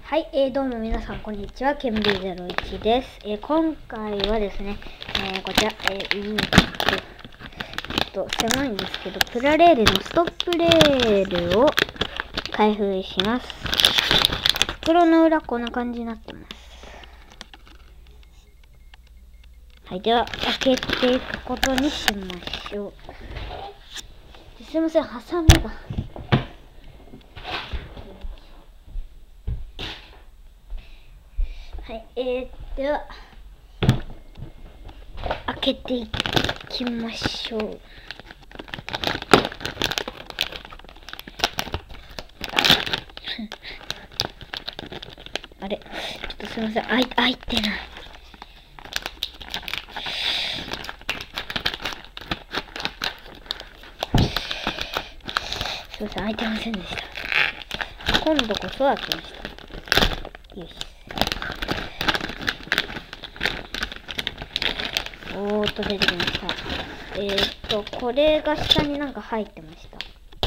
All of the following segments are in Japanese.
はい、どうも皆さんこんにちは、ケンビー01です。今回はですね、こちら、狭いんですけど、プラレールのストップレールを開封します。袋の裏こんな感じになってます。はい、では開けていくことにしましょう。すいません、ハサミが。はい、では開けていきましょう。あれ、ちょっとすいません、開いてない。すいません、開いてませんでした。今度こそ開きました。よし。出てきました。これが下になんか入ってました。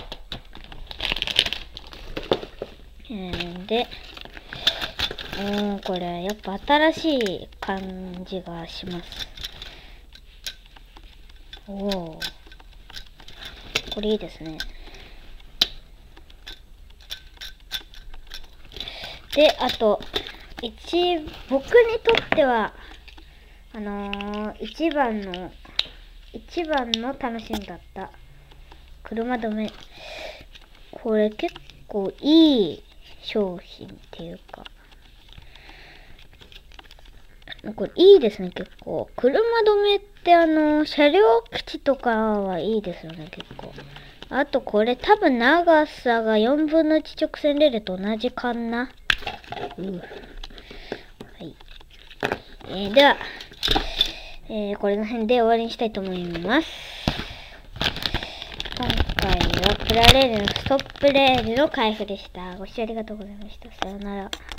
で、これやっぱ新しい感じがします。これいいですね。で、あと、僕にとっては、一番の楽しみだった車止め。これ結構いい商品っていうか、これいいですね、結構。車止めって車両基地とかはいいですよね、結構。あとこれ多分長さが4分の1直線レールと同じかな。はい。では、これの辺で終わりにしたいと思います。今回はプラレールのストップレールの開封でした。ご視聴ありがとうございました。さようなら。